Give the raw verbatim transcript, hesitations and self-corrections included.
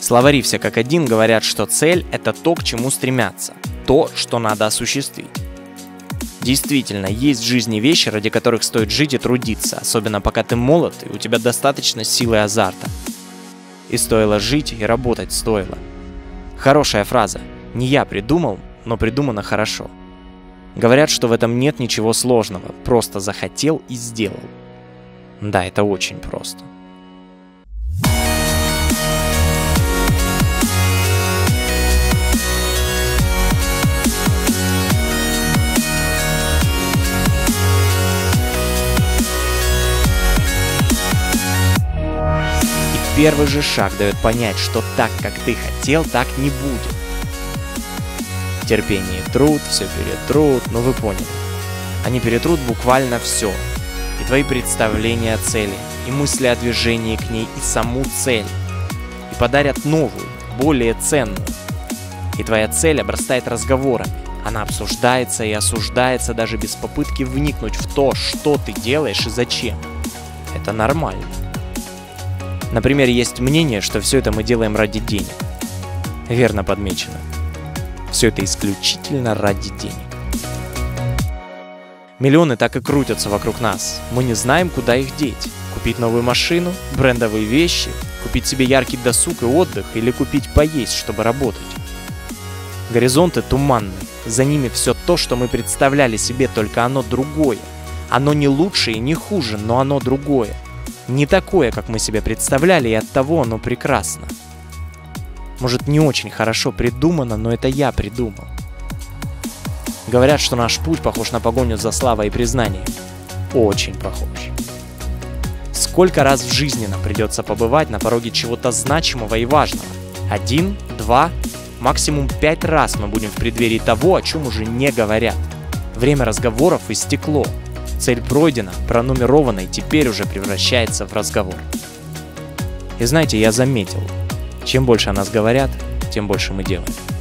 Словари все как один говорят, что цель – это то, к чему стремятся, то, что надо осуществить. Действительно, есть в жизни вещи, ради которых стоит жить и трудиться, особенно пока ты молод и у тебя достаточно силы и азарта. И стоило жить, и работать стоило. Хорошая фраза. Не я придумал, но придумано хорошо. Говорят, что в этом нет ничего сложного, просто захотел и сделал. Да, это очень просто. Первый же шаг дает понять, что так, как ты хотел, так не будет. Терпение и труд, все перетрут, ну вы поняли. Они перетрут буквально все. И твои представления о цели, и мысли о движении к ней, и саму цель. И подарят новую, более ценную. И твоя цель обрастает разговорами. Она обсуждается и осуждается даже без попытки вникнуть в то, что ты делаешь и зачем. Это нормально. Например, есть мнение, что все это мы делаем ради денег. Верно подмечено. Все это исключительно ради денег. Миллионы так и крутятся вокруг нас. Мы не знаем, куда их деть. Купить новую машину, брендовые вещи, купить себе яркий досуг и отдых или купить поесть, чтобы работать. Горизонты туманны. За ними все то, что мы представляли себе, только оно другое. Оно не лучше и не хуже, но оно другое. Не такое, как мы себе представляли, и оттого оно прекрасно. Может, не очень хорошо придумано, но это я придумал. Говорят, что наш путь похож на погоню за славой и признанием. Очень похож. Сколько раз в жизни нам придется побывать на пороге чего-то значимого и важного? Один, два, максимум пять раз мы будем в преддверии того, о чем уже не говорят. Время разговоров истекло. Цель пройдена, пронумерована и теперь уже превращается в разговор. И знаете, я заметил, чем больше о нас говорят, тем больше мы делаем.